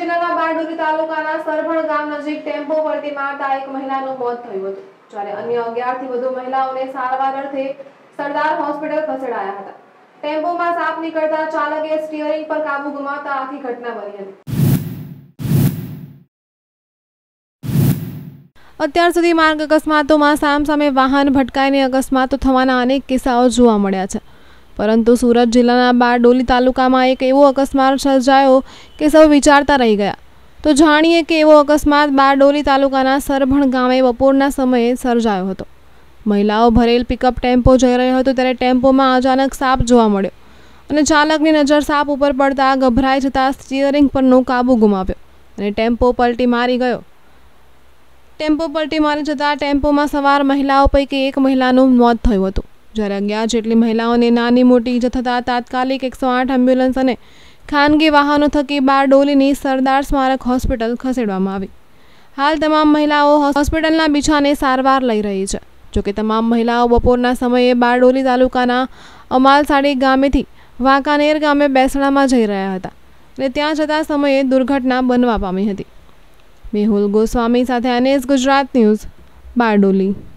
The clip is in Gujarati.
જિલ્લાના બારડોલી તાલુકાના સરભણ ગામ નજીક ટેમ્પો પલટી મારતા એક મહિલાનું મોત થયું હતું, જ્યારે અન્ય 11 થી વધુ મહિલાઓને સારવાર અર્થે સરદાર હોસ્પિટલ ખસેડાયા હતા। ટેમ્પોમાં સાપ નીકળતા ચાલકે સ્ટીયરિંગ પર કાબુ ગુમાવતા આખી ઘટના બની હતી। અત્યાર સુધી માર્ગ અકસ્માતોમાં સામસામે વાહન ભટકાઈને અકસ્માતો થવાના અનેક કિસ્સાઓ જોવા મળ્યા છે, પરંતુ સુરત જિલ્લાના બારડોલી તાલુકામાં એક એવો અકસ્માત સર્જાયો કે સૌ વિચારતા રહી ગયા। તો જાણીએ કે એવો અકસ્માત બારડોલી તાલુકાના સરભણ ગામે બપોરના સમયે સર્જાયો હતો। મહિલાઓ ભરેલ પિકઅપ ટેમ્પો જઈ રહ્યો હતો ત્યારે ટેમ્પોમાં અચાનક સાપ જોવા મળ્યો અને ચાલકની નજર સાપ ઉપર પડતા ગભરાઈ જતા સ્ટીયરિંગ પરનો કાબુ ગુમાવ્યો અને ટેમ્પો પલટી મારી ગયો। ટેમ્પો પલટી મારી જતા ટેમ્પોમાં સવાર મહિલાઓ પૈકી એક મહિલાનું મોત થયું હતું, જ્યારે 11 જેટલી મહિલાઓને નાની મોટી ઈજા થતાં તાત્કાલિક 108 એમ્બ્યુલન્સ અને ખાનગી વાહનો થકી બારડોલીની સરદાર સ્મારક હોસ્પિટલ ખસેડવામાં આવી। હાલ તમામ મહિલાઓ હોસ્પિટલના બિછાને સારવાર લઈ રહી છે। જોકે તમામ મહિલાઓ બપોરના સમયે બારડોલી તાલુકાના અમાલસાડી ગામેથી વાંકાનેર ગામે બેસણામાં જઈ રહ્યા હતા અને ત્યાં જતા સમયે દુર્ઘટના બનવા પામી હતી। મેહુલ ગોસ્વામી સાથે NS ગુજરાત ન્યૂઝ, બારડોલી।